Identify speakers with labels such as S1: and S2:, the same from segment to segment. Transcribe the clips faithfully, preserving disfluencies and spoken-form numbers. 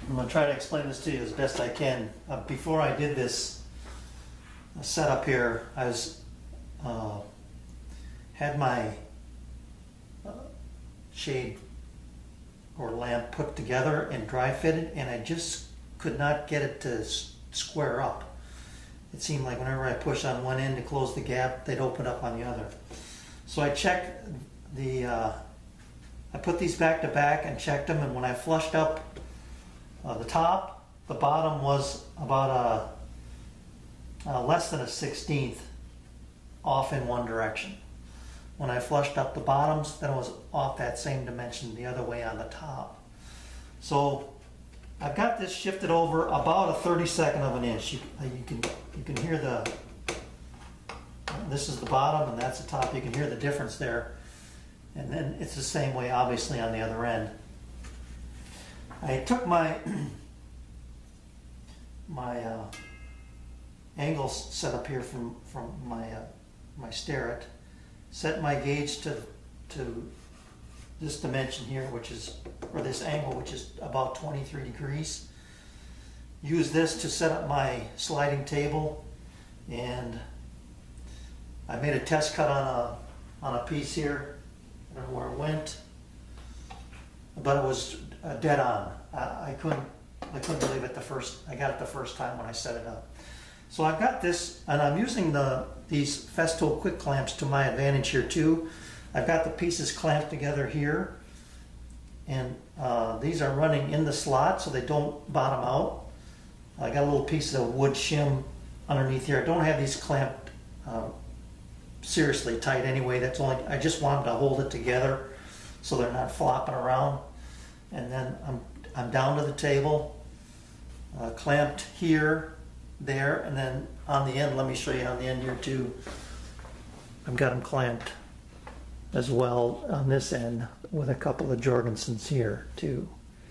S1: I'm going to try to explain this to you as best I can. Uh, before I did this setup here, I was uh, had my uh, shade or lamp put together and dry fitted, and I just could not get it to s square up. It seemed like whenever I push on one end to close the gap, they'd open up on the other. So I checked the, uh, I put these back to back and checked them, and when I flushed up uh, the top, the bottom was about a, a less than a sixteenth off in one direction. When I flushed up the bottoms, then it was off that same dimension the other way on the top. So I've got this shifted over about a thirty-second of an inch. You, you can you can hear the, this is the bottom and that's the top. You can hear the difference there. And then it's the same way obviously on the other end. I took my my uh, angle set up here from from my uh, my Starrett. Set my gauge to to this dimension here, which is, or this angle, which is about twenty-three degrees. Use this to set up my sliding table, and I made a test cut on a on a piece here. I don't know where it went, but it was uh, dead on. I, I couldn't I couldn't believe it the first I got it the first time when I set it up. So I've got this, and I'm using the these Festool quick clamps to my advantage here too. I've got the pieces clamped together here, and uh, these are running in the slot so they don't bottom out. I got a little piece of wood shim underneath here. I don't have these clamped uh, seriously tight anyway. That's only, I just want them to hold it together so they're not flopping around. And then I'm, I'm down to the table, uh, clamped here, there, and then on the end, let me show you on the end here too. I've got them clamped as well on this end with a couple of Jorgensens here too.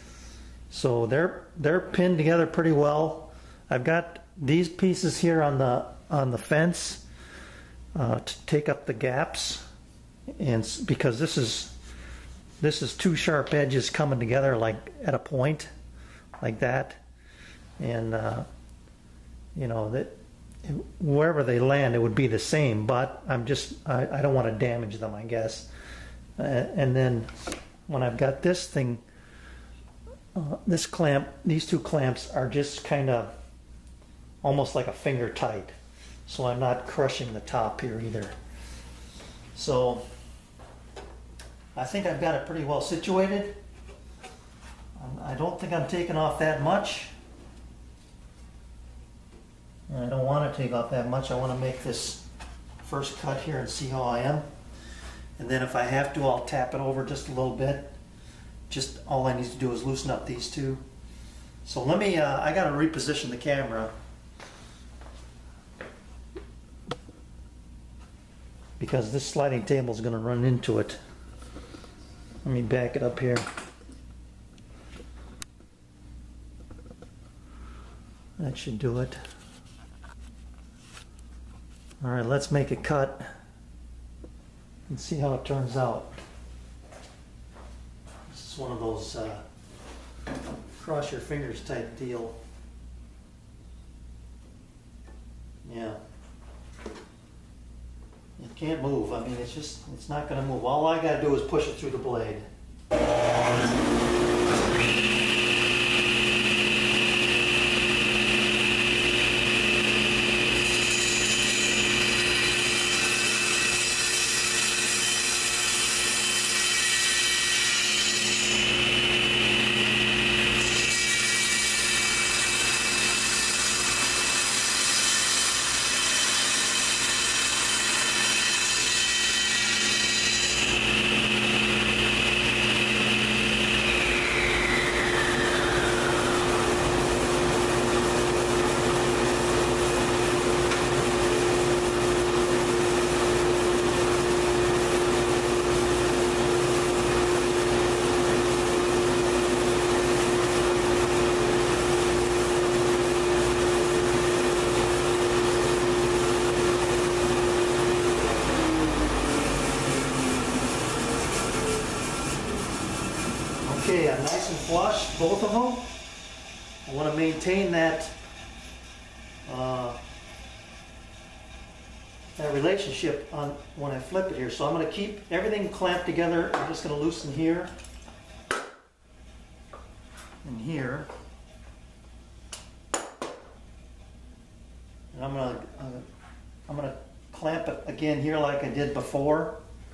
S1: So they're they're pinned together pretty well. I've got these pieces here on the on the fence uh, to take up the gaps, and because this is this is two sharp edges coming together like at a point like that, and uh, you know that wherever they land it would be the same, but I'm just I, I don't want to damage them, I guess. Uh, and then when I've got this thing, uh, this clamp, these two clamps are just kind of almost like a finger tight, so I'm not crushing the top here either. So I think I've got it pretty well situated. I don't think I'm taking off that much. And I don't want to take off that much. I want to make this first cut here and see how I am. And then if I have to, I'll tap it over just a little bit. Just all I need to do is loosen up these two. So let me, uh, I got to reposition the camera, because this sliding table is going to run into it. Let me back it up here. That should do it. All right, let's make a cut and see how it turns out. This is one of those uh, cross your fingers type deal. Yeah. It can't move. I mean, it's just, it's not going to move. All I got to do is push it through the blade. Okay, I'm nice and flush, both of them. I want to maintain that uh, that relationship on when I flip it here. So I'm going to keep everything clamped together. I'm just going to loosen here and here. And I'm going to uh, I'm going to clamp it again here like I did before.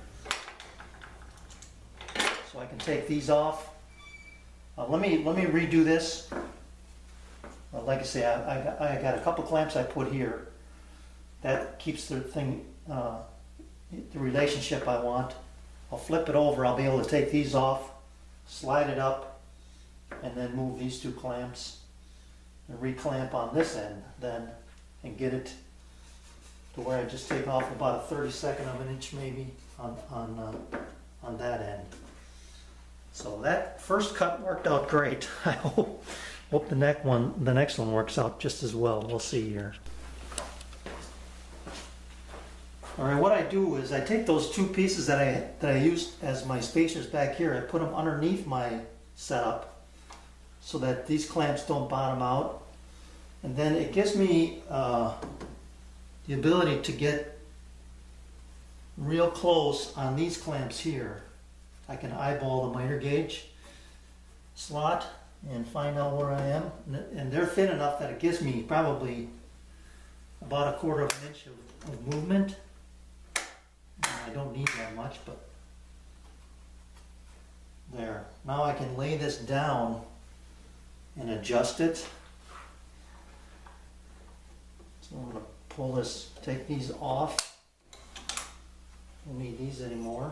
S1: So I can take these off. Uh, let me let me redo this. Uh, like I say, I, I, got, I got a couple clamps I put here. That keeps the thing, uh, the relationship I want. I'll flip it over. I'll be able to take these off, slide it up, and then move these two clamps and reclamp on this end then, and get it to where I just take off about a thirty-second of an inch maybe on on uh, on that end. So that first cut worked out great. I hope hope the next one the next one works out just as well. We'll see here. All right, what I do is I take those two pieces that I that I used as my spacers back here. I put them underneath my setup so that these clamps don't bottom out, and then it gives me uh, the ability to get real close on these clamps here. I can eyeball the miter gauge slot and find out where I am, and they're thin enough that it gives me probably about a quarter of an inch of, of movement. I don't need that much, but there. Now I can lay this down and adjust it. So I'm going to pull this, take these off. Don't need these anymore.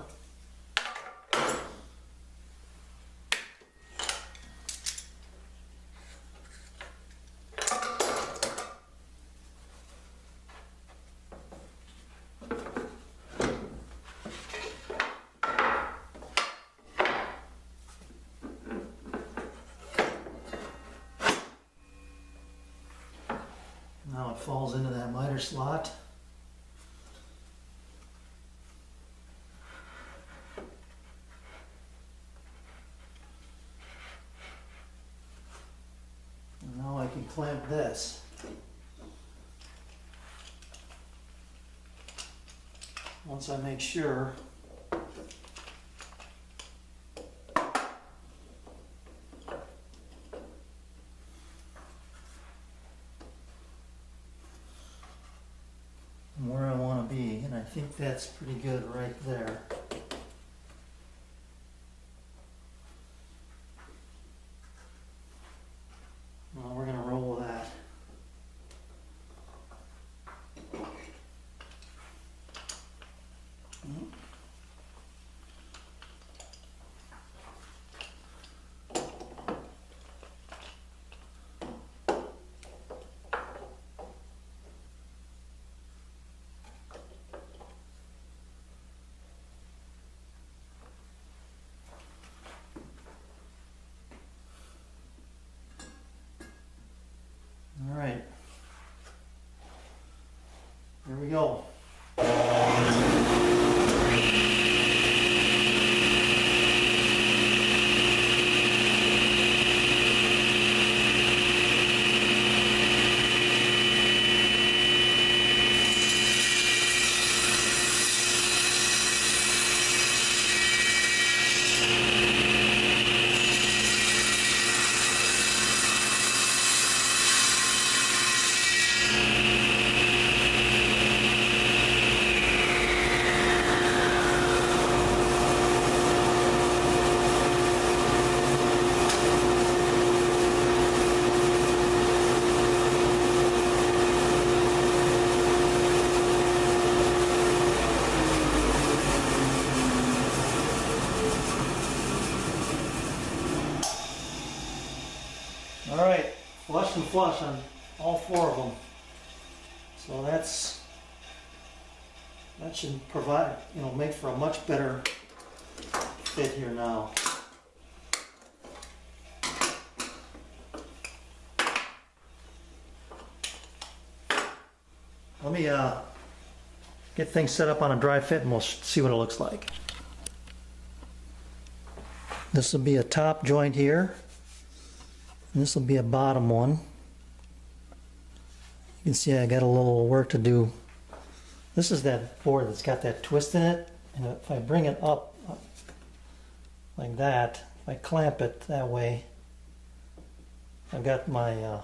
S1: Now it falls into that miter slot. And now I can clamp this. Once I make sure where I want to be, and I think that's pretty good right there. Well, we're going to roll with that. All right, here we go. All right, flush and flush on all four of them. So that's that should provide, you know, make for a much better fit here now. Let me uh, get things set up on a dry fit and we'll see what it looks like. This will be a top joint here. This will be a bottom one. You can see I got a little work to do. This is that board that's got that twist in it, and if I bring it up, up like that, if I clamp it that way, I've got my uh,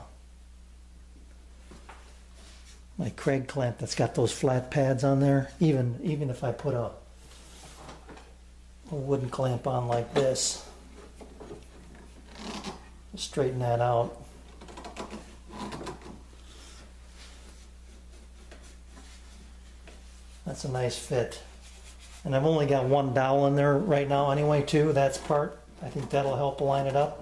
S1: my Craig clamp that's got those flat pads on there. Even even if I put a, a wooden clamp on like this, straighten that out. That's a nice fit. And I've only got one dowel in there right now anyway too. That's part. I think that'll help line it up.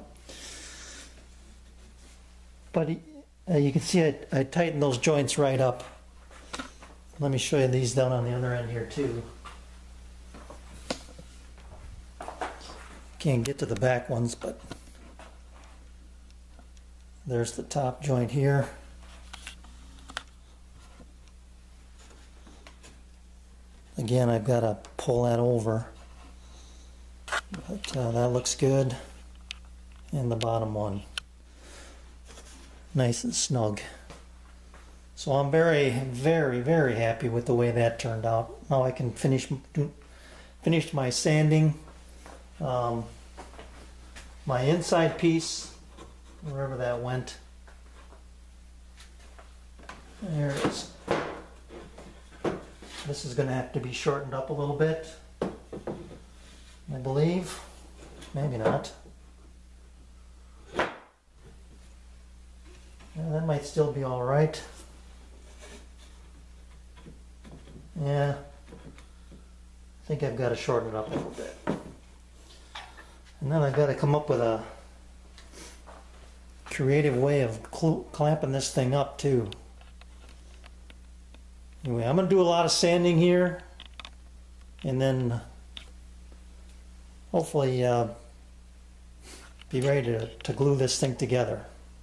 S1: But uh, you can see I, I tightened those joints right up. Let me show you these down on the other end here too. Can't get to the back ones, but there's the top joint here. Again, I've got to pull that over, but uh, that looks good. And the bottom one, nice and snug. So I'm very, very, very happy with the way that turned out. Now I can finish finish my sanding. Um, my inside piece, wherever that went, there it is. This is going to have to be shortened up a little bit, I believe. Maybe not. Yeah, that might still be all right. Yeah, I think I've got to shorten it up a little bit. And then I've got to come up with a creative way of cl- clamping this thing up too. Anyway, I'm going to do a lot of sanding here, and then hopefully uh, be ready to, to glue this thing together.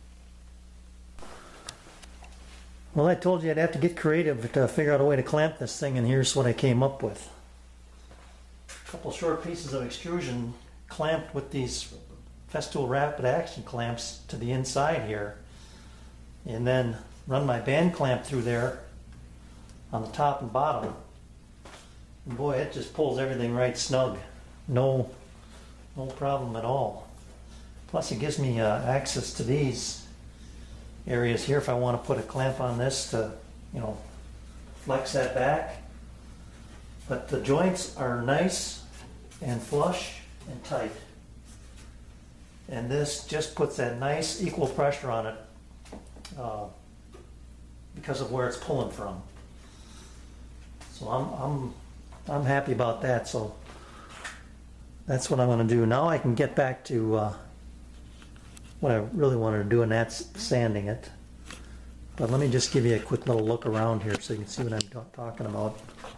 S1: Well, I told you I'd have to get creative to figure out a way to clamp this thing, and here's what I came up with. A couple short pieces of extrusion clamped with these Festool rapid action clamps to the inside here, and then run my band clamp through there on the top and bottom. And boy, it just pulls everything right snug. No, no problem at all. Plus it gives me uh, access to these areas here if I want to put a clamp on this to, you know, flex that back. But the joints are nice and flush and tight. And this just puts that nice equal pressure on it uh, because of where it's pulling from. So I'm, I'm, I'm happy about that. So that's what I'm going to do. Now I can get back to uh, what I really wanted to do, and that's sanding it. But let me just give you a quick little look around here so you can see what I'm talking about.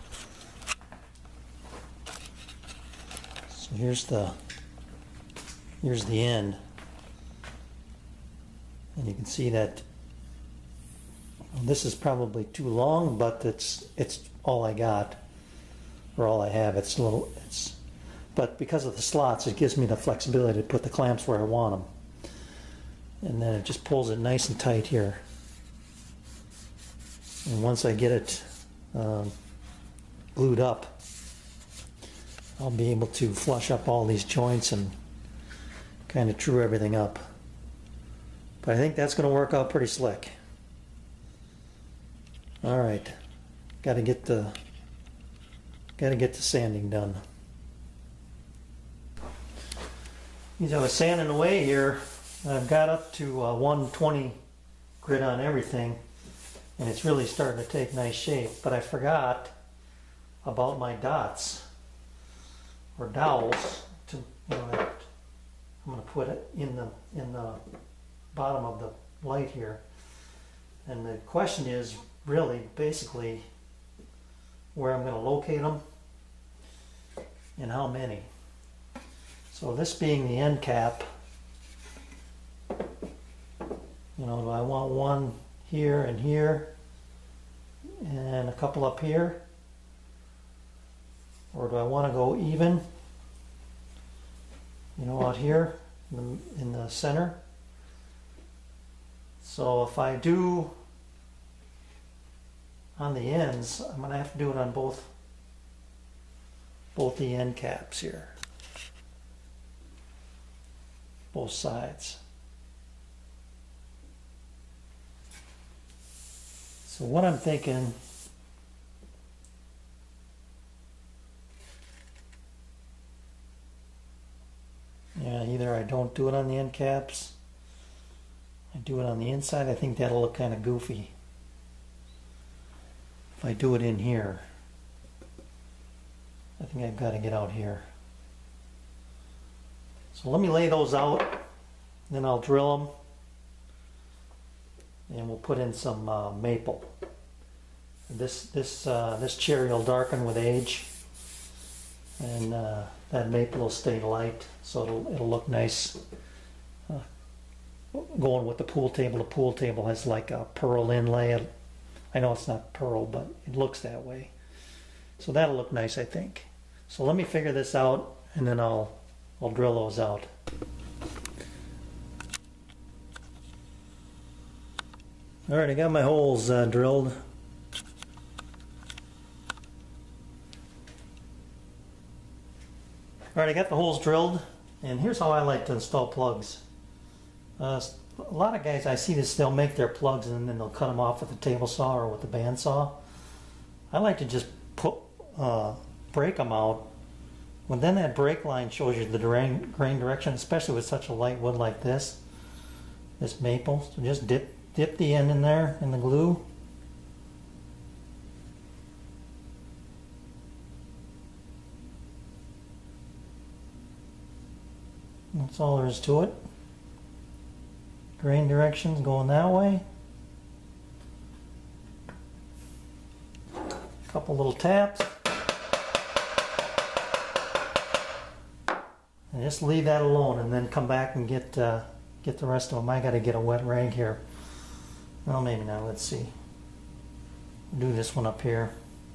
S1: So here's the, here's the end. And you can see that this is probably too long, but it's it's all I got, or all I have. It's a little, it's, but because of the slots, it gives me the flexibility to put the clamps where I want them. And then it just pulls it nice and tight here. And once I get it um, glued up, I'll be able to flush up all these joints and kind of true everything up. But I think that's going to work out pretty slick. All right, got to get the got to get the sanding done. As I was sanding away here, I've got up to uh, one twenty grit on everything, and it's really starting to take nice shape. But I forgot about my dots or dowels. To, you know, that I'm going to put it in the in the bottom of the light here. And the question is really basically where I'm going to locate them and how many. So this being the end cap, you know, do I want one here and here and a couple up here, or do I want to go even, you know, out here in the, in the center, So if I do on the ends, I'm going to have to do it on both both the end caps here, both sides. So what I'm thinking, yeah, either I don't do it on the end caps, I do it on the inside. I think that'll look kind of goofy if I do it in here. I think I've got to get out here. So let me lay those out, then I'll drill them, and we'll put in some uh, maple. This this uh, this cherry will darken with age, and uh, that maple will stay light, so it'll it'll look nice. Uh, going with the pool table, the pool table has like a pearl inlay. I know it's not pearl, but it looks that way. So that'll look nice, I think. So let me figure this out, and then I'll I'll drill those out. All right, I got my holes uh, drilled. All right, I got the holes drilled, and here's how I like to install plugs. Uh, a lot of guys, I see this, they'll make their plugs and then they'll cut them off with a table saw or with a bandsaw. I like to just put, uh, break them out. Well, then that break line shows you the grain, grain direction, especially with such a light wood like this, this maple. So just dip, dip the end in there in the glue. That's all there is to it. Grain directions going that way. A couple little taps. And just leave that alone, and then come back and get uh, get the rest of them. I got to get a wet rag here. Well, maybe not. Let's see. Do this one up here.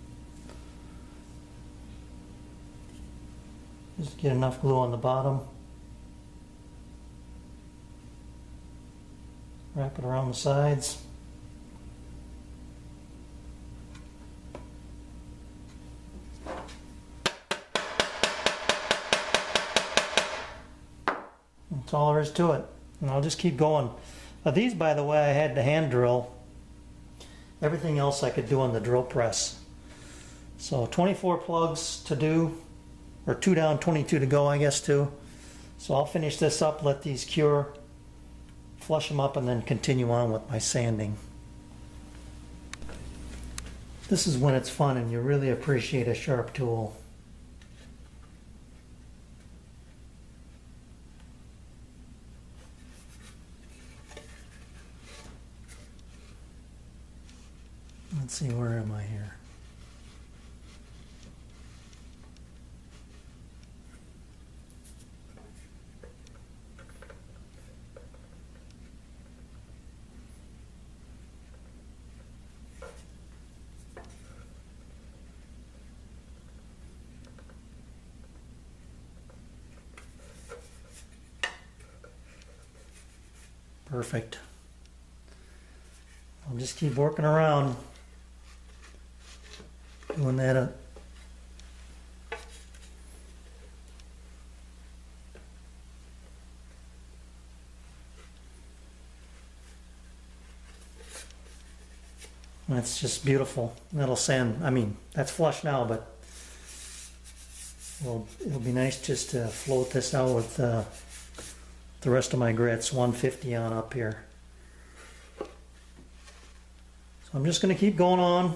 S1: Just get enough glue on the bottom. Wrap it around the sides. That's all there is to it. And I'll just keep going. Now these, by the way, I had to hand drill. Everything else I could do on the drill press. So twenty-four plugs to do, or two down, twenty-two to go, I guess, too. So I'll finish this up, let these cure, flush them up, and then continue on with my sanding. This is when it's fun and you really appreciate a sharp tool. Let's see, where am I here? Perfect. I'll just keep working around, doing that. Uh, that's just beautiful. That'll sand. I mean, that's flush now, but it'll, it'll be nice just to float this out with uh, the rest of my grits, one fifty on up here. So I'm just going to keep going on.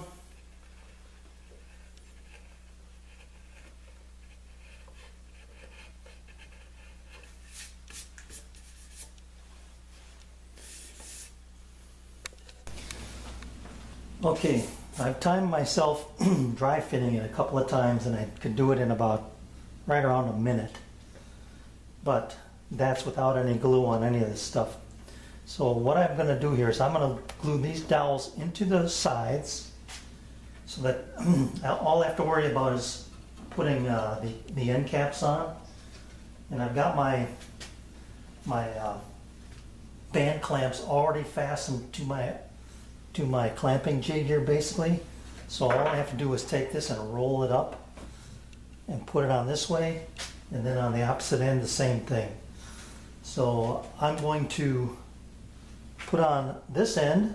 S1: Okay, I've timed myself dry fitting it a couple of times, and I could do it in about right around a minute. But that's without any glue on any of this stuff. So what I'm going to do here is I'm going to glue these dowels into the sides, so that all I have to worry about is putting uh, the, the end caps on. And I've got my, my uh, band clamps already fastened to my to my clamping jig here basically. So all I have to do is take this and roll it up and put it on this way, and then on the opposite end the same thing. So I'm going to put on this end,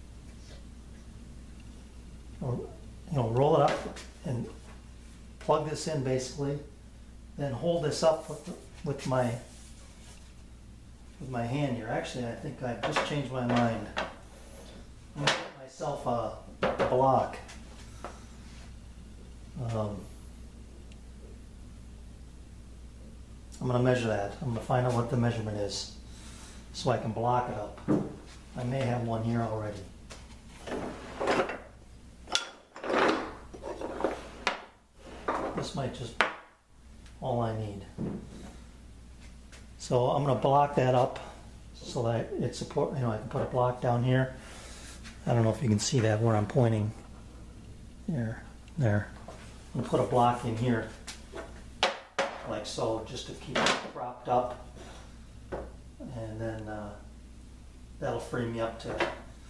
S1: or, you know, roll it up and plug this in basically, then hold this up with, with my with my hand here. Actually, I think I've just changed my mind. I'm going to get myself a block. Um, I'm going to measure that. I'm going to find out what the measurement is so I can block it up. I may have one here already. This might just be all I need. So I'm going to block that up so that it support, you know, I can put a block down here. I don't know if you can see that where I'm pointing. There, there. I'm going to put a block in here like so, just to keep it propped up, and then uh, that'll free me up to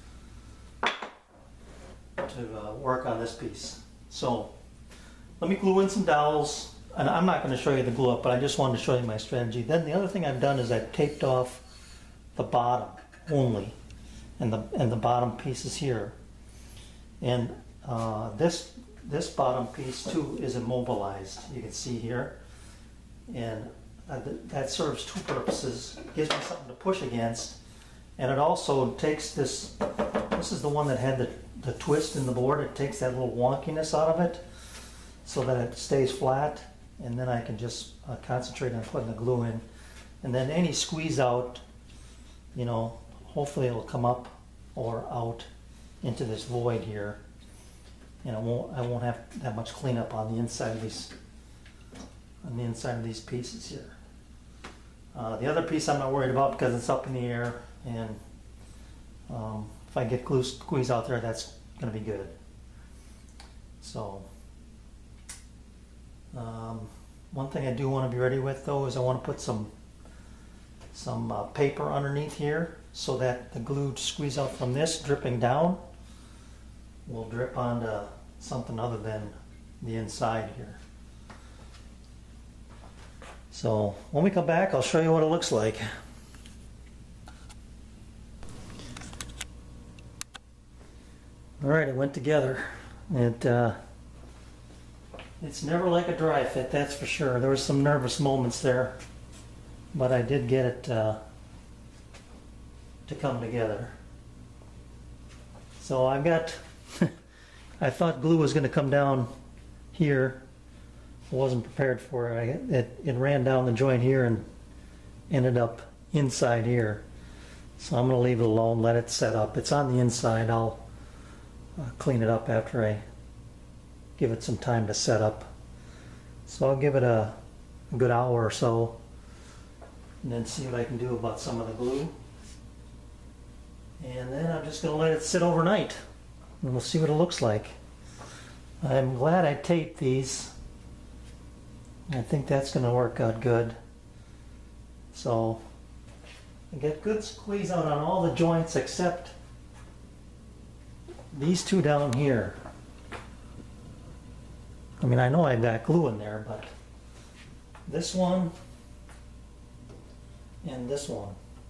S1: to uh, work on this piece. So let me glue in some dowels, and I'm not going to show you the glue up, but I just wanted to show you my strategy. Then the other thing I've done is I've taped off the bottom only, and the and the bottom pieces here, and uh, this this bottom piece too is immobilized. You can see here. And uh, th that serves two purposes. It gives me something to push against, and it also takes this, this is the one that had the, the twist in the board, it takes that little wonkiness out of it so that it stays flat, and then I can just uh, concentrate on putting the glue in. And then any squeeze out, you know, hopefully it'll come up or out into this void here, and it won't, I won't have that much cleanup on the inside of these on the inside of these pieces here. Uh, the other piece I'm not worried about because it's up in the air, and um, if I get glue squeeze out there, that's going to be good. So um, one thing I do want to be ready with though is I want to put some some uh, paper underneath here so that the glue squeeze out from this dripping down will drip onto something other than the inside here. So when we come back, I'll show you what it looks like. All right, it went together. It uh, it's never like a dry fit, that's for sure. There was some nervous moments there, but I did get it uh, to come together. So I've got, I thought glue was going to come down here. I wasn't prepared for it. I, it. It ran down the joint here and ended up inside here. So I'm going to leave it alone, let it set up. It's on the inside. I'll uh, clean it up after I give it some time to set up. So I'll give it a, a good hour or so and then see what I can do about some of the glue. And then I'm just going to let it sit overnight and we'll see what it looks like. I'm glad I taped these. I think that's going to work out good. So I get good squeeze out on all the joints except these two down here. I mean, I know I've got glue in there, but this one and this one.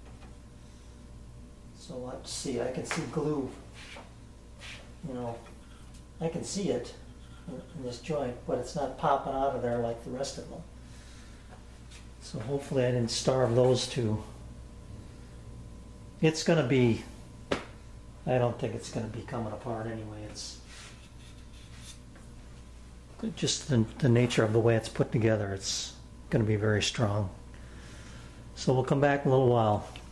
S1: So let's see, I can see glue, you know, I can see it in this joint, but it's not popping out of there like the rest of them. So hopefully I didn't starve those two. It's going to be, I don't think it's going to be coming apart anyway. It's just the, the nature of the way it's put together. It's going to be very strong. So we'll come back in a little while.